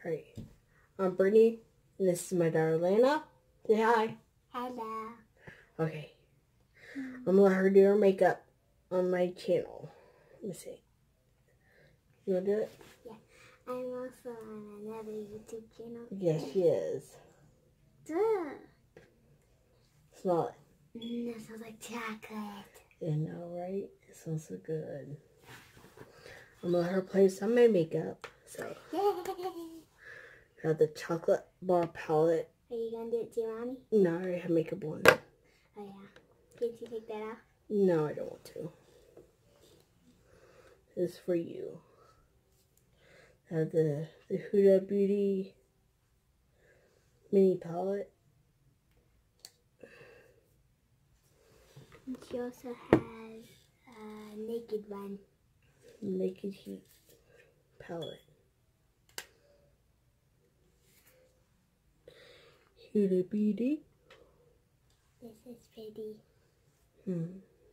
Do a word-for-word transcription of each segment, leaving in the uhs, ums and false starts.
Alright. I'm Brittany, and this is my daughter Lana. Say hi. Hello. Okay. I'm gonna let her do her makeup on my channel. Let me see. You wanna do it? Yeah. I'm also on another YouTube channel. Yes, she is. Duh. Smell it. Mm, that smells like chocolate. I know, right? It smells so good. I'm gonna let her play some of my makeup. So, Yay. I have the chocolate bar palette. Are you going to do it to your mommy? No, I already have makeup on. Oh, yeah. Can't you take that off? No, I don't want to. This is for you. I have the, the Huda Beauty mini palette. And she also has a naked one. Naked Heat palette. Huda Beauty. This is pretty. Hmm.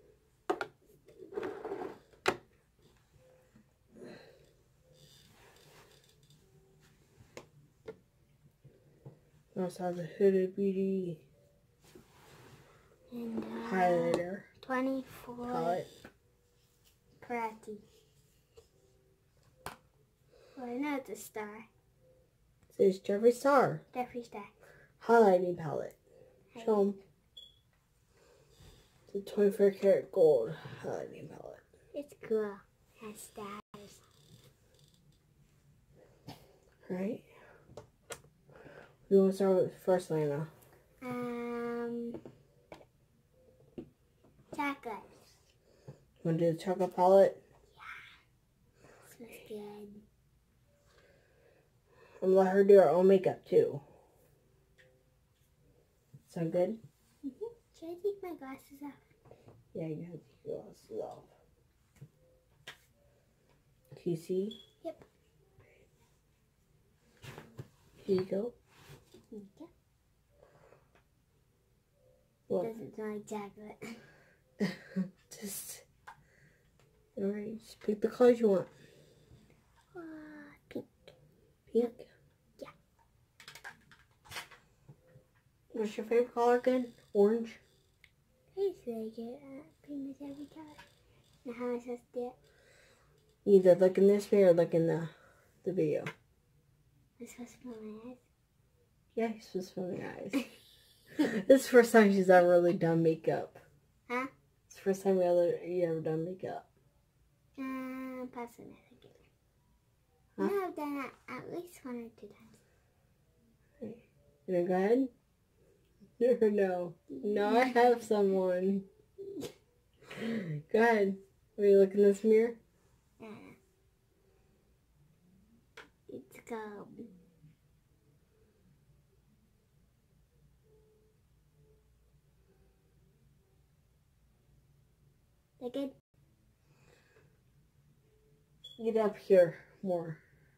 I also have the Huda Beauty And uh, highlighter twenty-four palette. Karate. Well, I know it's a star. It says Jeffree Star Jeffree Star. highlighting palette. Show 'em. The twenty-four karat gold highlighting palette. It's cool. It has stars. Right? We want to start with first, Lana. Um, chocolate. You want to do the chocolate palette? Smells good. I'm gonna let her do her own makeup too. Sound good? Mm-hmm. Should I take my glasses off? Yeah, you have to take your glasses off. Can you see? Yep. Here you go. Okay. What? Doesn't smell like chocolate. Just, alright, just pick the colors you want. Uh, pink. Pink? Yeah. What's your favorite color again? Orange? Tastes like it. Uh, pretty much every color. Now how am I supposed to do it? You either look in this mirror or look in the, the video. I'm supposed to put my eyes. Yeah, you're supposed to film your eyes. This is the first time she's ever really done makeup. Huh? It's the first time you ever, you ever done makeup. Um, possibly. Huh? No, I've done it at least one or two times. You know, go ahead. No, no. No, I have someone. Go ahead. Will you look in this mirror? Uh, it's called... That good? Get up here more.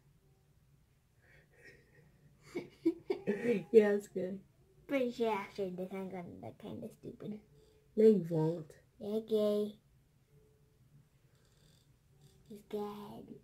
Yeah, it's good. Pretty sure after this I'm gonna look kind of stupid. No, you won't. Okay. It's good.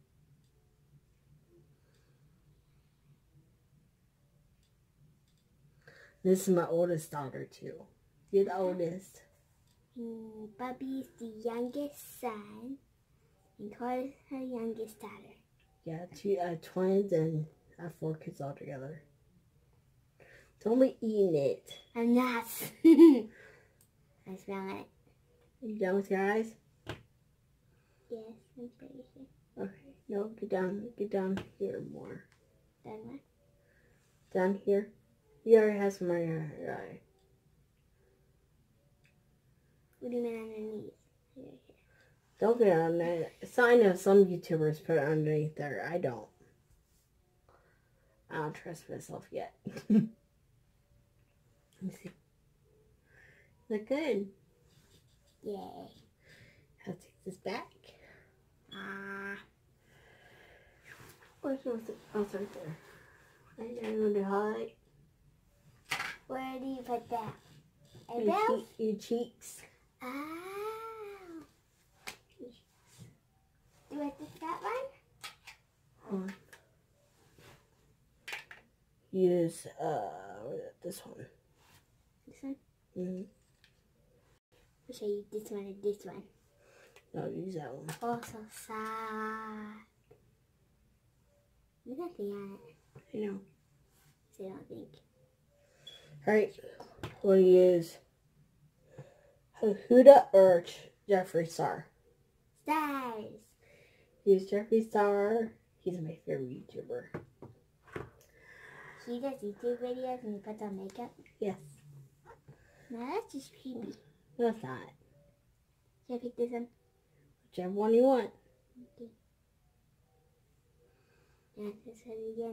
This is my oldest daughter, too. You're the oldest. Mm, Bubby's the youngest son, and Cora's her youngest daughter. Yeah, two uh, twins and I have four kids all together. Don't be eating it. I'm not. I smell it. Are you done with your eyes? Yes, I'm pretty sure. Okay. No, get down. Get down here more. Done what? Down here. You already have some on your your eye. What do you mean underneath? Here, here. Don't get on that. So I know some YouTubers put it underneath there. I don't. I don't trust myself yet. Let me see. Look good. Yay. I'll take this back. Ah. Where's the, oh, it's right there. Right there, you want to highlight? Where do you put that? Your, Eyebrows? che your cheeks. Ah. Do I take that one? Hold on. use uh this one. This one? Mm-hmm. I'll show you this one and this one. No, use that one. Oh, so sad. There's nothing on it. I know. So I don't think. Alright. We'll use Huda or Jeffree Star. Stars. Use Jeffree Star. He's my favorite YouTuber. He does YouTube videos and he puts on makeup? Yes. No, that's just creepy. No, it's not. Should I pick this one? Whichever one you want. Okay. Yeah, this one again.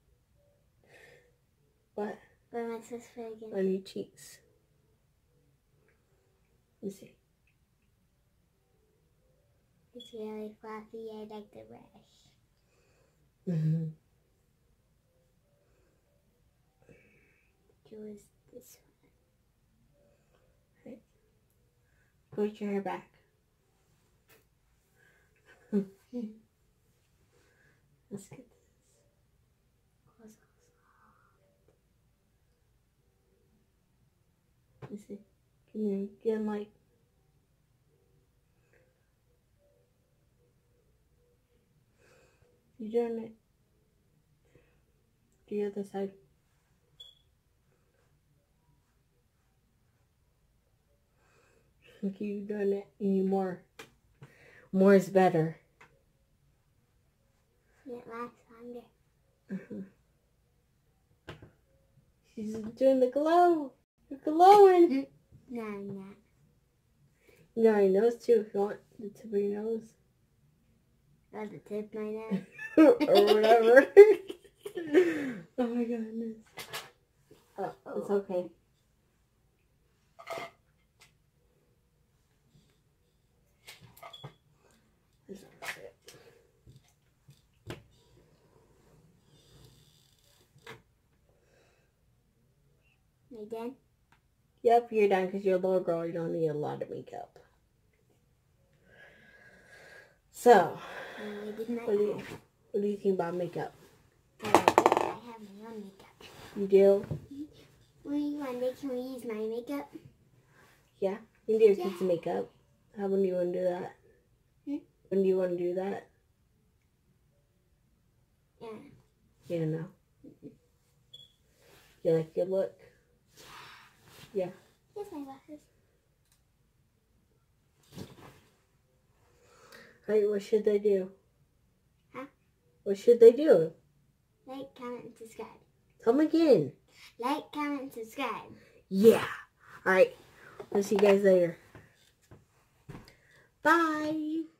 What? What am I supposed to put again? On your cheeks. Let me see. It's really fluffy. I like the brush. Mm-hmm. Choose this one. Right. Put your hair back. Let's get this. Let me see. Can you get like you doing it? The other side. Look, you doing it. You need more. More is better. It lasts longer. Uh-huh. She's doing the glow. You're glowing. No, I'm not. You got your nose too if you want the tip of your nose. Or the tip of my nose. Or whatever. Oh my goodness. Oh, it's okay. This is it. Am I done? Yep, you're done because you're a little girl. You don't need a lot of makeup. So, No, I did not. what do you, what do you think about makeup? I like it. I have my own makeup. You do? We one day can we use my makeup? Yeah, you can do your Yeah. kids' makeup. How when do you want to do that? Hmm? When do you want to do that? Yeah. You don't know. You like your look? Yeah. Here's my glasses. Alright, what should they do? Huh? What should they do? Like, comment, and subscribe. Come again. Like, comment, and subscribe. Yeah. Alright. We'll see you guys later. Bye.